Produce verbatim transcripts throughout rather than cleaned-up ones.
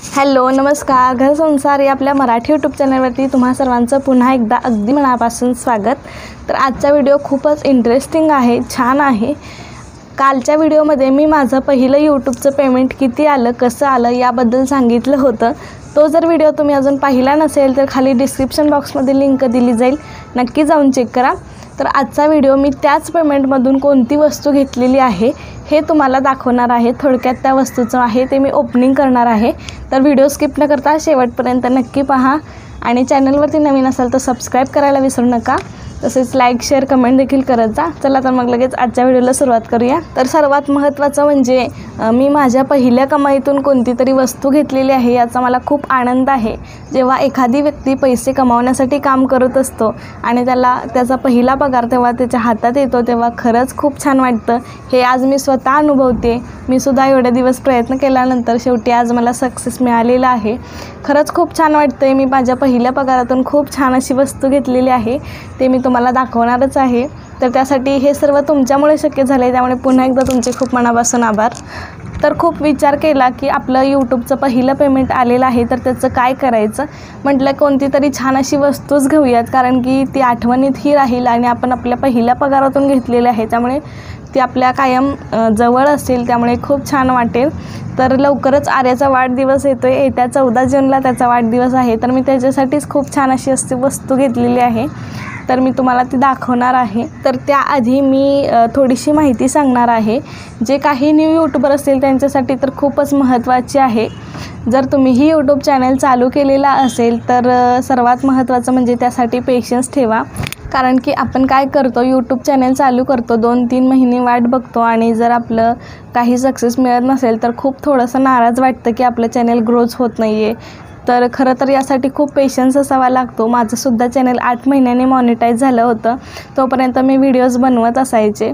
Hello नमस्कार, घर संसार या आपल्या मराठी यूट्यूब चॅनलवरती तुम्हा सर्वांचं पुन्हा एकदा अगदी मनापासून स्वागत। तर आजचा व्हिडिओ खूपच इंटरेस्टिंग आहे, छान आहे। कालच्या व्हिडिओमध्ये मी माझं पहिलं यूट्यूबचं पेमेंट किती आलं, कसं आलं याबद्दल सांगितलं होतं। तो जर व्हिडिओ तुम्ही अजून पाहिला नसेल तर खाली डिस्क्रिप्शन बॉक्समध्ये लिंक दिली जाईल, नक्की जाऊन चेक करा। तर आजचा व्हिडिओ मी त्याच पेमेंटमधून कोणती वस्तू घेतलेली आहे हे तुम्हाला दाखवणार आहे। थोडक्यात त्या वस्तूचं आहे ते मी ओपनिंग करणार आहे। तर व्हिडिओ स्किप न करता शेवटपर्यंत नक्की पहा आणि चॅनलवरती नवीन असाल तर सबस्क्राइब करायला विसरू नका। तसेच लाईक शेअर कमेंट देखील करत जा। चला तर मग लगेच आजच्या व्हिडिओला सुरुवात करूया। तर सर्वात महत्त्वाचं म्हणजे मी माझ्या पहिल्या कमाईतून कोणती तरी वस्तू घेतलेली आहे याचा मला खूप आनंद आहे। जेव्हा एखादी व्यक्ती पैसे कमावण्यासाठी काम करत असतो आणि त्याला त्याचा पहिला पगार तेव्हा त्याच्या हातात येतो तेव्हा खरंच खूप छान वाटतं। हे आज मी स्वतः अनुभवते। मी सुद्धा एवढे दिवस प्रयत्न केल्यानंतर शेवटी आज मला सक्सेस मिळालेला आहे। खरंच खूप छान वाटतंय। मी माझ्या पहिल्या पगारातून खूप छान अशी वस्तू घेतलेली आहे, ते मी तुम्हाला दाखवणारच आहे। तर त्यासाठी हे सर्व तुमच्यामुळे शक्य झाले, त्यामुळे पुन्हा एकदा तुमचे खूप मनापासून आभार। तर खूप विचार केला की आपलं यूट्यूबचं पहिलं पेमेंट आलेलं आहे तर त्याचं काय करायचं। म्हटलं कोणती तरी छान अशी वस्तूच घेऊयात, कारण की ती आठवणीतही राहील आणि आपण आपल्या पहिल्या पगारातून घेतलेली आहे, त्यामुळे ती आपल्या कायम जवळ असेल, त्यामुळे खूप छान वाटेल। तर लवकरच आर्याचा वाढदिवस येतोय, येत्या चौदा जूनला त्याचा वाढदिवस आहे। तर मी त्याच्यासाठीच खूप छान अशी अशी वस्तू घेतलेली आहे, तर मी तुम्हाला ती दाखवणार आहे। तर त्याआधी मी थोडीशी माहिती सांगणार आहे, जे काही न्यू यूट्यूबर असतील त्यांच्यासाठी तर खूपच महत्त्वाची आहे। जर तुम्हीही यूट्यूब चॅनल चालू केलेला असेल तर सर्वात महत्त्वाचं म्हणजे त्यासाठी पेशन्स ठेवा। कारण की आपण काय करतो, यूट्यूब चॅनल चालू करतो, दोन तीन महिने वाट बघतो आणि जर आपलं काही सक्सेस मिळत नसेल तर खूप थोडंसं नाराज वाटतं की आपलं चॅनल ग्रोच होत नाही आहे। तर खरं तर यासाठी खूप पेशन्स असावा लागतो। माझंसुद्धा चॅनल आठ महिन्यांनी मॉनिटाईज झालं होतं, तोपर्यंत मी व्हिडिओज बनवत असायचे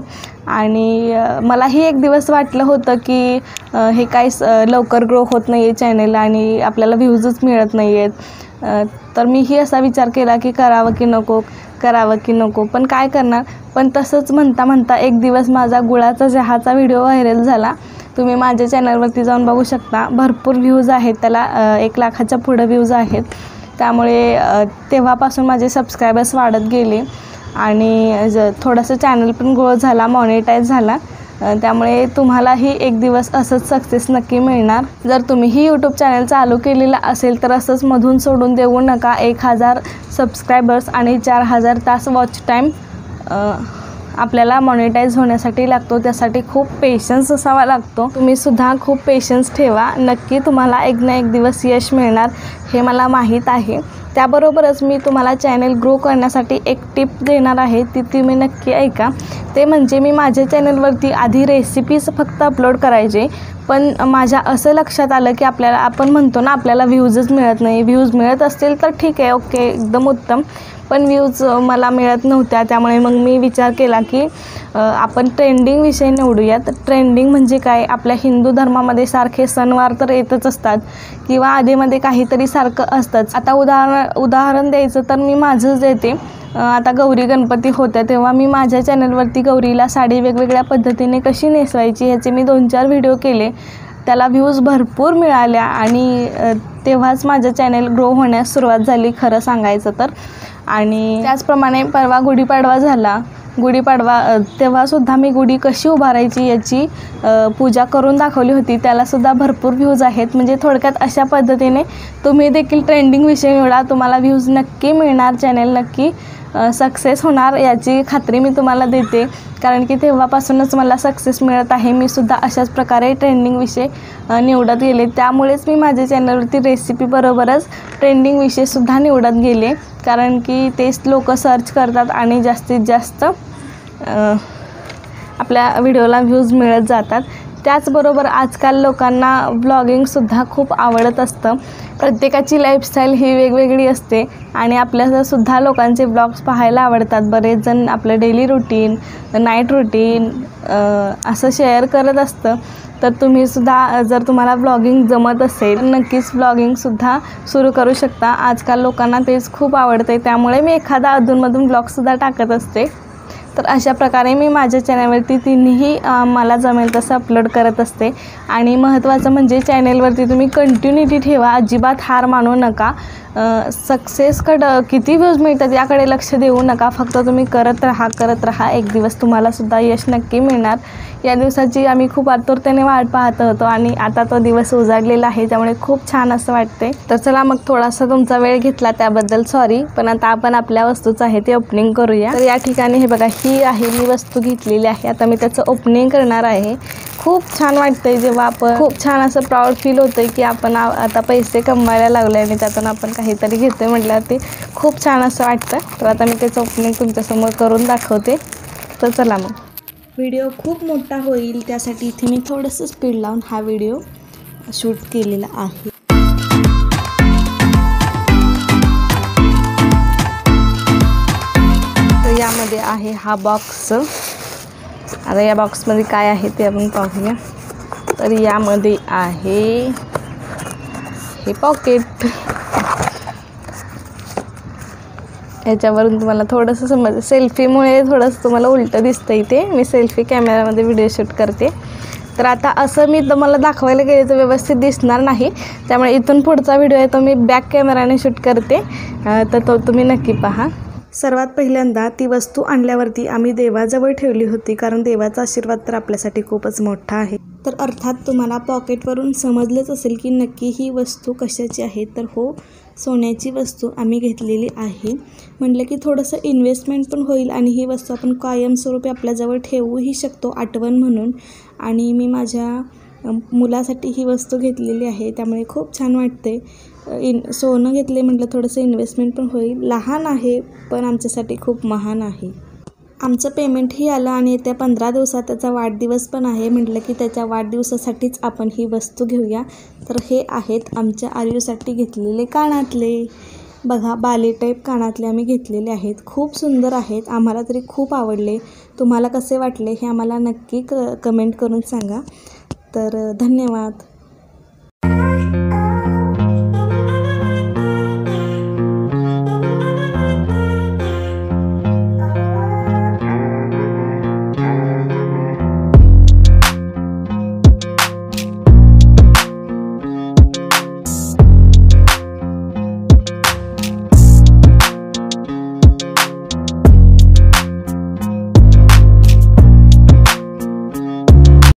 आणि मलाही एक दिवस वाटलं होतं की हे काही लवकर ग्रो होत नाही आहे चॅनल आणि आपल्याला व्ह्यूजच मिळत नाही आहेत। तर मीही असा विचार केला की करावं की नको करावं की नको पण काय करणार। पण तसंच म्हणता म्हणता एक दिवस माझा गुळाचा चहाचा व्हिडिओ व्हायरल झाला। तुम्ही माझ्या चॅनलवरती जाऊन बघू शकता, भरपूर व्ह्यूज आहेत त्याला, एक लाखाच्या पुढं व्ह्यूज आहेत। त्यामुळे तेव्हापासून माझे सबस्क्रायबर्स वाढत गेले आणि ज थोडंसं चॅनल पण ग्रो झाला, मॉनिटाईज झाला। त्यामुळे तुम्हालाही एक दिवस असंच सक्सेस नक्की मिळणार। जर तुम्हीही यूट्यूब चॅनल चालू केलेलं असेल तर असंच मधून सोडून देऊ नका। एक हजार सबस्क्रायबर्स आणि चार हजार तास वॉच टाईम आपल्याला मॉनिटाईज होण्यासाठी लागतो, त्यासाठी खूप पेशन्स असावा लागतो। तुम्हीसुद्धा खूप पेशन्स ठेवा, नक्की तुम्हाला एक ना एक दिवस यश मिळणार हे मला माहीत आहे। त्याबरोबरच मी तुम्हाला चॅनल ग्रो करण्यासाठी एक टिप देणार आहे, ती तुम्ही नक्की ऐका। ते म्हणजे मी माझ्या चॅनलवरती आधी रेसिपीज फक्त अपलोड करायचे, पण माझ्या असं लक्षात आलं की आपल्याला आपण म्हणतो ना आपल्याला व्ह्यूजच मिळत नाही। व्ह्यूज मिळत असतील तर ठीक आहे, ओके, एकदम उत्तम, पण व्ह्यूज मला मिळत नव्हत्या। त्यामुळे मग मी विचार केला की आपण ट्रेंडिंग विषय निवडूयात। ट्रेंडिंग म्हणजे काय, आपल्या हिंदू धर्मामध्ये सारखे सणवार तर येतच असतात किंवा आधीमध्ये काहीतरी सारखं असतंच। आता उदाहरण उदाहरण द्यायचं तर मी माझंच देते। आता गौरी गणपती होत्या तेव्हा मी माझ्या चॅनलवरती गौरीला साडी वेगवेगळ्या पद्धतीने कशी नेसवायची ह्याचे मी दोन चार व्हिडिओ केले, त्याला व्ह्यूज भरपूर मिळाल्या आणि तेव्हाच माझं चॅनल ग्रो होण्यास सुरुवात झाली खरं सांगायचं तर। आणि त्याचप्रमाणे परवा गुढीपाडवा झाला, गुढीपाडवा तेव्हासुद्धा मी गुढी कशी उभारायची याची पूजा करून दाखवली होती, त्यालासुद्धा भरपूर व्ह्यूज आहेत। म्हणजे थोडक्यात अशा पद्धतीने तुम्ही देखील ट्रेंडिंग विषय निवडा, तुम्हाला व्ह्यूज नक्की मिळणार, चॅनल नक्की सक्सेस होणार याची खात्री मी तुम्हाला देते। कारण की तेव्हापासूनच मला सक्सेस मिळत आहे। मी सुद्धा अशाच प्रकारे ट्रेंडिंग विषय निवडत गेले, त्यामुळेच मी माझ्या चॅनलवरती रेसिपीबरोबरच ट्रेंडिंग विषयसुद्धा निवडत गेले, कारण की तेच लोक सर्च करतात आणि जास्तीत जास्त आपल्या व्हिडिओला व्ह्यूज मिळत जातात। त्याचबरोबर आजकाल लोकांना व्लॉगिंगसुद्धा खूप आवडत असतं। प्रत्येकाची लाईफस्टाईल ही वेगवेगळी असते आणि आपल्यालासुद्धा लोकांचे ब्लॉग्स पाहायला आवडतात। बरेच जण आपलं डेली रुटीन, नाईट रुटीन असं शेअर करत असतं। तर तुम्हीसुद्धा जर तुम्हाला ब्लॉगिंग जमत असेल नक्कीच ब्लॉगिंगसुद्धा सुरू करू शकता। आजकाल लोकांना तेच खूप आवडते, त्यामुळे मी एखादा अधूनमधून ब्लॉगसुद्धा टाकत असते। तर अशा प्रकारे मी माझ्या चॅनलवरती तिन्ही मला जमेल तसं अपलोड करत असते. आणि महत्त्वाचं म्हणजे चॅनलवरती तुम्ही कंटिन्युटी ठेवा, अजिबात हार मानू नका. सक्सेसकडं किती व्ह्यूज मिळतात याकडे लक्ष देऊ नका, फक्त तुम्ही करत राहा करत राहा एक दिवस तुम्हालासुद्धा यश नक्की मिळणार. या दिवसाची आम्ही खूप आतुरतेने वाट पाहत होतो आणि आता तो दिवस उजाडलेला आहे, त्यामुळे खूप छान असं वाटते. तर चला मग थोडासा तुमचा वेळ घेतला त्याबद्दल सॉरी, पण आता आपण आपल्या वस्तूचं आहे ते ओपनिंग करूया. तर या ठिकाणी हे बघा, ही आहे मी वस्तू घेतलेली आहे, आता मी त्याचं ओपनिंग करणार आहे. खूप छान वाटतंय जेव्हा आपण खूप छान असं प्राऊड फील होतंय की आपण आता पैसे कमवायला लागलो आणि त्यातून आपण काहीतरी घेतोय म्हटल्यावरती खूप छान असं वाटतं. तर आता मी त्याचं ओपनिंग तुमच्यासमोर करून दाखवते. तर चला मग. व्हिडिओ खूप मोठा होईल त्यासाठी इथे मी थोडंसं स्पीड लावून हा व्हिडिओ शूट केलेला आहे. तर यामध्ये आहे हा बॉक्स. आता या बॉक्समध्ये काय आहे ते आपण पाहूया. तर यामध्ये आहे हे पॉकेट. याच्यावरून तुम्हाला थोडंसं समज सेल्फीमुळे थोडंसं तुम्हाला उलटं दिसतं इथे. मी सेल्फी कॅमेरामध्ये व्हिडिओ शूट करते. तर आता असं मी तुम्हाला दाखवायला गेले तर व्यवस्थित दिसणार नाही, त्यामुळे इथून पुढचा व्हिडिओ आहे तो मी बॅक कॅमेराने शूट करते, तर तो तुम्ही नक्की पहा. सर्वात पहिल्यांदा ती वस्तू आणल्यावरती आम्ही देवाजवळ ठेवली होती, कारण देवाचा आशीर्वाद तर आपल्यासाठी खूपच मोठा आहे. तर अर्थात तुम्हाला पॉकेटवरून समजलंच असेल की नक्की ही वस्तू कशाची आहे. तर हो, सोन्याची वस्तू आम्ही घेतलेली आहे. म्हटलं की थोडंसं इन्व्हेस्टमेंट पण होईल आणि ही वस्तू आपण कायमस्वरूपी आपल्याजवळ ठेवूही शकतो आठवण म्हणून. आणि मी माझ्या मुलासाठी ही वस्तू घेतलेली आहे, त्यामुळे खूप छान वाटते. इन सोनं घेतले म्हटलं थोडंसं इन्व्हेस्टमेंट पण होईल. लहान आहे पण आमच्यासाठी खूप महान आहे. आमचं पेमेंटही आलं आणि येत्या पंधरा दिवसात त्याचा वाढदिवस पण आहे. म्हटलं की त्याच्या वाढदिवसासाठीच आपण ही वस्तू घेऊया. तर हे आहेत आमच्या आर्यूसाठी घेतलेले कानातले. बघा, बाली टाईप कानातले आम्ही घेतलेले आहेत. खूप सुंदर आहेत, आम्हाला तरी खूप आवडले. तुम्हाला कसे वाटले हे आम्हाला नक्की क कमेंट करून सांगा. तर धन्यवाद.